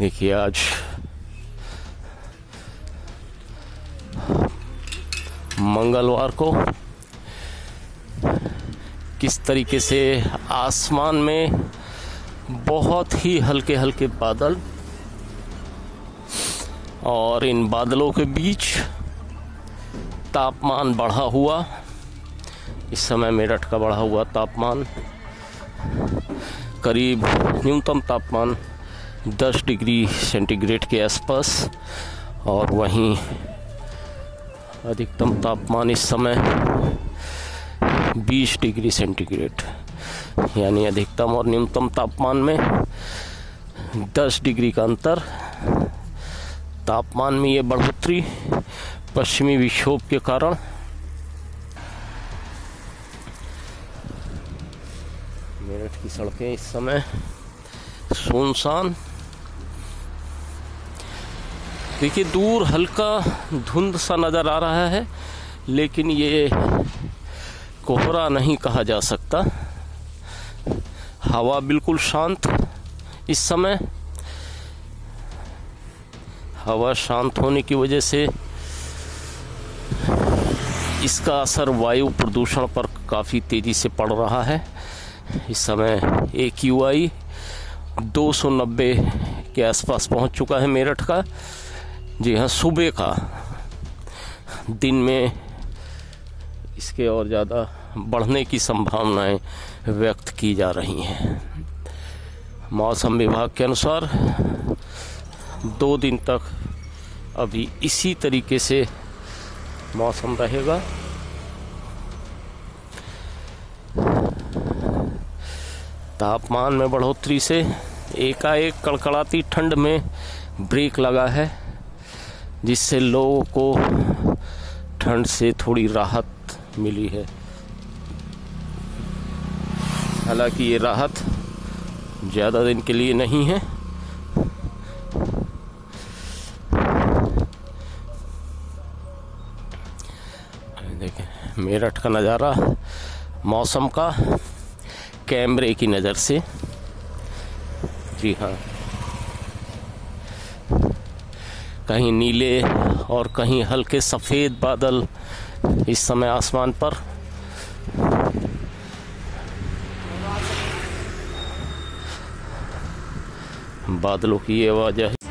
देखिए आज मंगलवार को किस तरीके से आसमान में बहुत ही हल्के हल्के बादल और इन बादलों के बीच तापमान बढ़ा हुआ। इस समय मेरठ का बढ़ा हुआ तापमान करीब न्यूनतम तापमान 10 डिग्री सेंटीग्रेड के आसपास और वहीं अधिकतम तापमान इस समय 20 डिग्री सेंटीग्रेड, यानी अधिकतम और न्यूनतम तापमान में 10 डिग्री का अंतर। तापमान में ये बढ़ोतरी पश्चिमी विक्षोभ के कारण मेरठ की सड़कें इस समय सुनसान। देखिए दूर हल्का धुंध सा नज़र आ रहा है, लेकिन ये कोहरा नहीं कहा जा सकता। हवा बिल्कुल शांत इस समय। हवा शांत होने की वजह से इसका असर वायु प्रदूषण पर काफ़ी तेज़ी से पड़ रहा है। इस समय AQI 290 के आसपास पहुंच चुका है मेरठ का। जी हाँ, सुबह का। दिन में इसके और ज़्यादा बढ़ने की संभावनाएं व्यक्त की जा रही हैं। मौसम विभाग के अनुसार 2 दिन तक अभी इसी तरीके से मौसम रहेगा। तापमान में बढ़ोतरी से एकाएक कड़कड़ाती ठंड में ब्रेक लगा है, जिससे लोगों को ठंड से थोड़ी राहत मिली है। हालांकि ये राहत ज़्यादा दिन के लिए नहीं है। देखें मेरठ का नज़ारा मौसम का कैमरे की नज़र से। जी हाँ, कहीं नीले और कहीं हल्के सफ़ेद बादल इस समय आसमान पर। बादलों की ये वजह